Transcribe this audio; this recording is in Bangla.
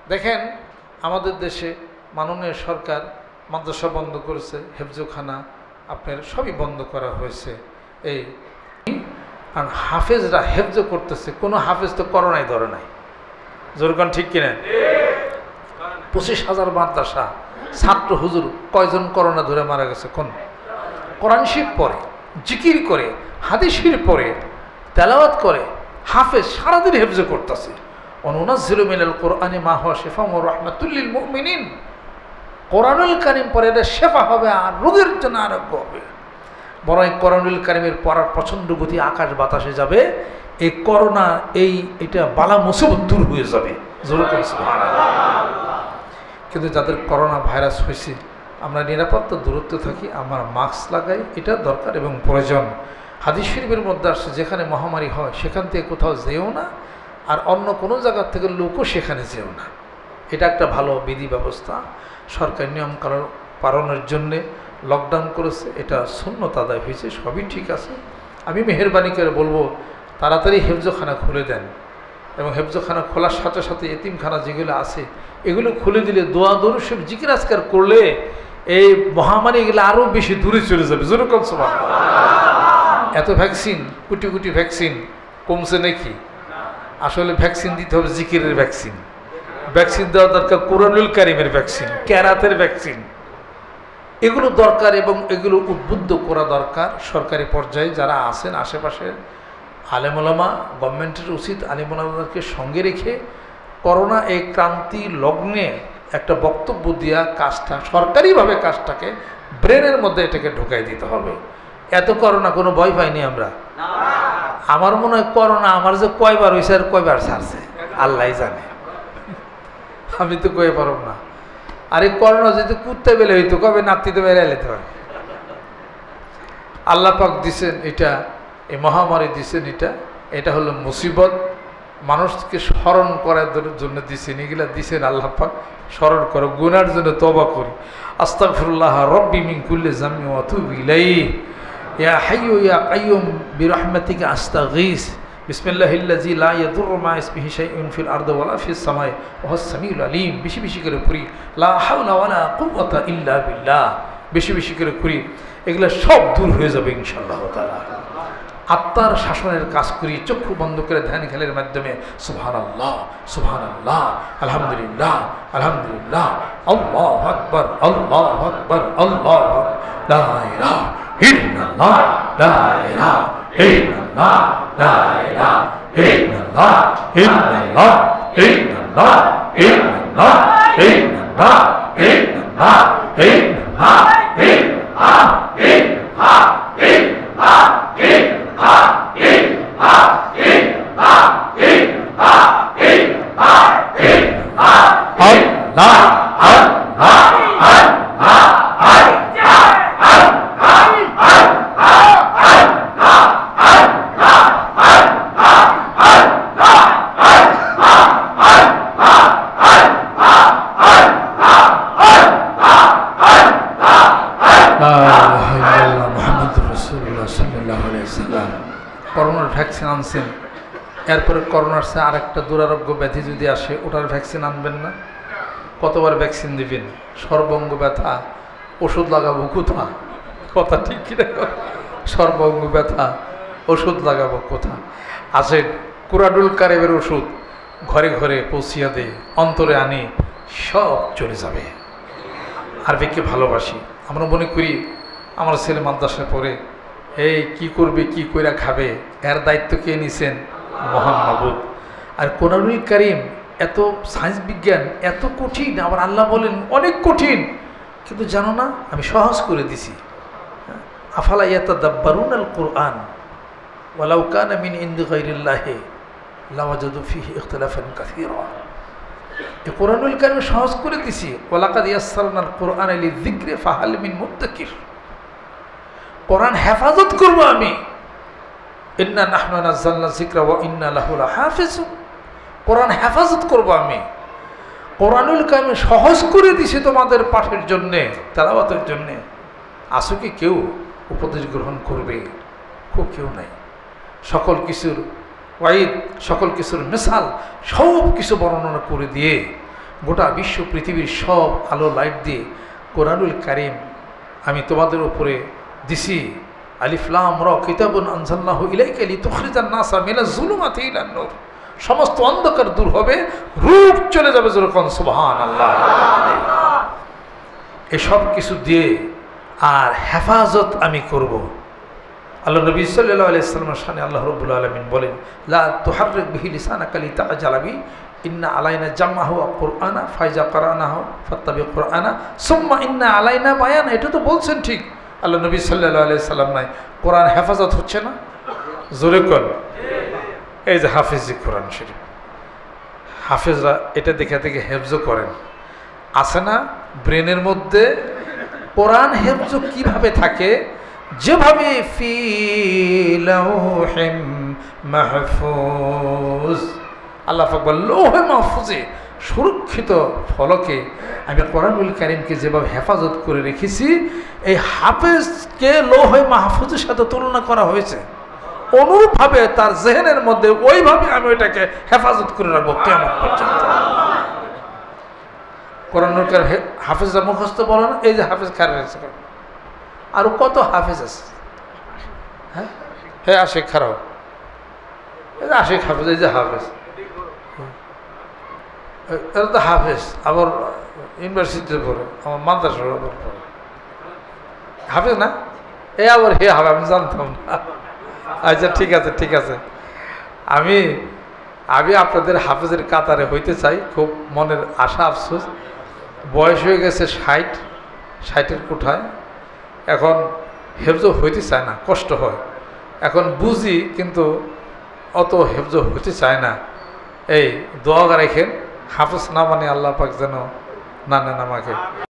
দেখেন আমাদের দেশে মাননীয় সরকার মাদ্রাসা বন্ধ করেছে, হেফজখানা আপনার সবই বন্ধ করা হয়েছে। এই আর হাফেজরা হেফজ করতেছে, কোনো হাফেজ তো করোনায় ধরে নাই। জোরকান ঠিক কিনা? 25,000 মাদ্রাসা, ছাত্র হুজুর কয়জন করোনা ধরে মারা গেছে? কোন কোরআন শরীফ পড়ে, জিকির করে, হাদিস শরীফ পড়ে, তেলাওয়াত করে, হাফেজ সারাদিন হেফজ করতেছে। অনুনাজ্জিলু মিনাল কোরআনি মা হুয়া শিফাউন ওয়া রাহমাতুল লিল মুমিনিন। কোরআনুল কারীম পড়ে এটা শেফা হবে আর রোগের জন্য আরোগ্য হবে। বরং এই কোরআনুল কারীমের পড়ার প্রচণ্ড গতি আকাশ বাতাসে যাবে। এই করোনা এটা বালা মুসিবত দূর হয়ে যাবে। জোরে করে সুবহানাল্লাহ। কিন্তু যাদের করোনা ভাইরাস হয়েছে আমরা নিরাপত্তা দূরত্বে থাকি, আমরা মাস্ক লাগাই, এটা দরকার এবং প্রয়োজন। হাদিস শরীফের মধ্যে আসছে যেখানে মহামারী হয় সেখান থেকে কোথাও যেও না, আর অন্য কোনো জায়গার থেকে লোকও সেখানে যেও না। এটা একটা ভালো বিধি ব্যবস্থা। সরকার নিয়ম পালনের জন্যে লকডাউন করেছে, এটা সুন্নত আদায় হয়েছে, সবই ঠিক আছে। আমি মেহেরবানি করে বলবো তাড়াতাড়ি হেফজখানা খুলে দেন, এবং হেফজখানা খোলার সাথে সাথে এতিমখানা যেগুলো আছে এগুলো খুলে দিলে দোয়া দরুদ শরীফ জিকির আজকার করলে এই মহামারী এগুলো আরও বেশি দূরে চলে যাবে। যেরকম সুবহানাল্লাহ। এত ভ্যাকসিন, কোটি কোটি ভ্যাকসিন, কমছে নাকি? আসলে ভ্যাকসিন দিতে হবে জিকিরের ভ্যাকসিন, ভ্যাকসিন দেওয়া দরকার কোরআনুল কারীমের ভ্যাকসিন, কেরাতের ভ্যাকসিন, এগুলো দরকার এবং এগুলো উদ্বুদ্ধ করা দরকার। সরকারি পর্যায়ে যারা আছেন আশেপাশে আলেম ওলামা, গভর্নমেন্টের উচিত আলেম ওলামাদেরকে সঙ্গে রেখে করোনা এই ক্রান্তি লগ্নে একটা বক্তব্য দেওয়া কাজটা, সরকারিভাবে কাজটাকে ব্রেনের মধ্যে এটাকে ঢুকাই দিতে হবে। এত করোনা কোনো ভয় পাইনি আমরা। আমার মনে হয় করোনা আমার যে কয়বার হয়েছে আর কয়বার ছাড়ছে আল্লাহ জানে, আমি তো কয়ে পারব না। আর এই করোনা যদি কুত্তে বেলে হইতো কবে নাতিতে বেড়ে যেতে হয়। আল্লাহ পাক দিছেন এটা, এই মহামারী দিছেন এটা হলো মুসিবত, মানুষকে স্মরণ করার জন্য দিছেন, এগুলা দিছেন আল্লাহ পাক স্মরণ করো, গুনার জন্য তওবা করি। আস্তাগফিরুল্লাহ রব্বি মিন কুল্লি যামবি ওয়া আতুবু ইলাইহি ইয়া হাইয়্যু ইয়া কাইয়্যুম বিরহমাতিকা আস্তাগীস বিসমিল্লাহিল্লাযী লা ইয়াদুররু মা ইসমিহি শাইউন ফিল আরদি ওয়ালা ফিস সামাই ওয়া হুয়াস সামিউল আলীম। বেশি বেশি করে পড়ি লা হাওলা ওয়ালা কুওয়াতা ইল্লা বিল্লাহ, বেশি বেশি করে পড়ি, এগুলো সব দূর হয়ে যাবে ইনশাআল্লাহ তাআলা। আত্মার শাসনের কাজ করি, চক্ষু বন্ধ করে ধ্যান খেলের মাধ্যমে সুবহানাল্লাহ সুবহানাল্লাহ আলহামদুলিল্লাহ আলহামদুলিল্লাহ আল্লাহু আকবার আল্লাহু আকবার আল্লাহু লা ইলাহা ইল্লাল্লাহ লা ইলাহা ইল্লাল্লাহ লা ইলাহা ইল্লাল্লাহ ইল্লাল্লাহ ইল্লাল্লাহ ইল্লাল্লাহ ইল্লাল্লাহ ইল্লাল্লাহ ইল্লাল্লাহ করোনার ভ্যাকসিন আনছেন, এরপরে করোনার সে আরেকটা দুরারোগ্য ব্যাধি যদি আসে ওটার ভ্যাকসিন আনবেন না? কতবার ভ্যাকসিন দিবেন? সর্বাঙ্গ ব্যথা ওষুধ লাগাবো কোথা? কথা ঠিক কিনা? সর্বাঙ্গ ব্যথা ওষুধ লাগাবো কোথা? আসেন কোরআনুল কারীমের ওষুধ ঘরে ঘরে পৌঁছিয়া দেয়, অন্তরে আনি, সব চলে যাবে। আরবিকে ভালোবাসি, আমরা মনে করি আমার ছেলে মাদ্রাসায় পড়ে, এই কি করবে, কি কইরা খাবে, এর দায়িত্ব কে নিছেন? মহান মাবুদ। আর কোরআনুল কারীম এত সায়েন্স বিজ্ঞান এত কঠিন, আবার আল্লাহ বলেন অনেক কঠিন, কিন্তু জানো না আমি সহজ করে দিছি। আফালা ইয়াতাদাব্বারুনাল কুরআন ওয়ালাউ কানা মিন ইনদি গায়রিল্লাহি লাওয়াজাদু ফীহি ইখতিলাফান কাসীরা। এই কোরআনুল কারীম সহজ করে দিছি। ওয়ালাকাদ ইয়াসসারনাল কুরআনা লিযিকরি ফাহাল মিন মুদ্দাকির। কোরআন হেফাজত করব আমি, ইন্না নাহনু নাযালনা যিকরা ওয়া ইন্না লাহু লাহাফিজুন। কোরআন হেফাজত করব আমি। কোরআনুল কারীম সহজ করে দিছে তোমাদের পাঠের জন্যে, তেলাওয়াতের জন্যে। আসো কি কেউ উপদেশ গ্রহণ করবে? কেউ নাই। সকল কিছুর ওয়াইদ, সকল কিছুর মিসাল, সব কিছু বর্ণনা করে দিয়ে গোটা বিশ্ব পৃথিবীর সব আলো লাইট দিয়ে কোরআনুল কারীম আমি তোমাদের উপরে দিছি। আলিফ লাম র কিতাবুন আনজালনাহু ইলাইকা লিতুখরিজান নাসা মিনাজ যুলুমাতি ইলান নূর। সমস্ত অন্ধকার দূর হবে, রূপ চলে যাবে, যেরকম সুবহানাল্লাহ। এসব কিছু দিয়ে আর হেফাজত আমি করব। আল্লাহ নবী সাল্লাল্লাহু আলাইহি ওয়াসাল্লামের শানে আল্লাহ রাব্বুল আলামিন বলেন, লা তুহাররিক বিহি লিসানাকা লিতা'জালা বিহি ইন্না আলাইনা জামআহু ওয়া কুরআনা ফাইজা কারানাহু ফাত্তাবি কুরআনা সুম্মা ইন্না আলাইনা বায়ান। এটা তো বলছেন ঠিক আল্লাহ নবী সাল্লাল্লাহু আলাইহি ওয়াসাল্লাম। নাই কোরআন হেফাজত হচ্ছে না? জোরে কোন। এই যে হাফিজি কোরআন শরীফ, হাফেজরা এটা দেখে দেখে হেফজ করেন, আছে না ব্রেনের মধ্যে? কোরআন হেফজ কিভাবে থাকে? যেভাবে ফি লাউহিম মাহফুজ, আল্লাহ পাক বলেন লৌহে মাহফুজে সুরক্ষিত ফলকে আমি কোরআনুল কারীমকে যেভাবে হেফাজত করে রেখেছি, এই হাফেজকে লৌহে মাহফুজের সাথে তুলনা করা হয়েছে। অনুরূপভাবে তার জেহেনের মধ্যে ওইভাবে আমি ওইটাকে হেফাজত করে রাখবো কিয়ামত পর্যন্ত। কোরআনুল কারীম হাফেজরা মুখস্থ বলো না, এই যে হাফেজ খারা রয়েছে, আরো কত হাফেজ আছে। হ্যাঁ হ্যাঁ, আশিক খারাপ, এই যে আশিক হাফেজ, এই যে হাফেজ, এরা তো হাফেজ, আবার ইউনিভার্সিটিতে পড়ে, আমার মাদ্রাসার পড়ে হাফেজ না, এ আবার হে হবে, আমি জানতাম না। আচ্ছা ঠিক আছে ঠিক আছে, আমি আপনাদের হাফেজের কাতারে হইতে চাই, খুব মনের আশা আফসোস। বয়স হয়ে গেছে 60-60-এর কোঠায়, এখন হেফজ হইতে চায় না, কষ্ট হয়। এখন বুঝি কিন্তু অত হেফজ হইতে চায় না। এই দোয়া রাখেন, হাফেজ না মানে আল্লাহ পাক যেন না নেন আমাকে।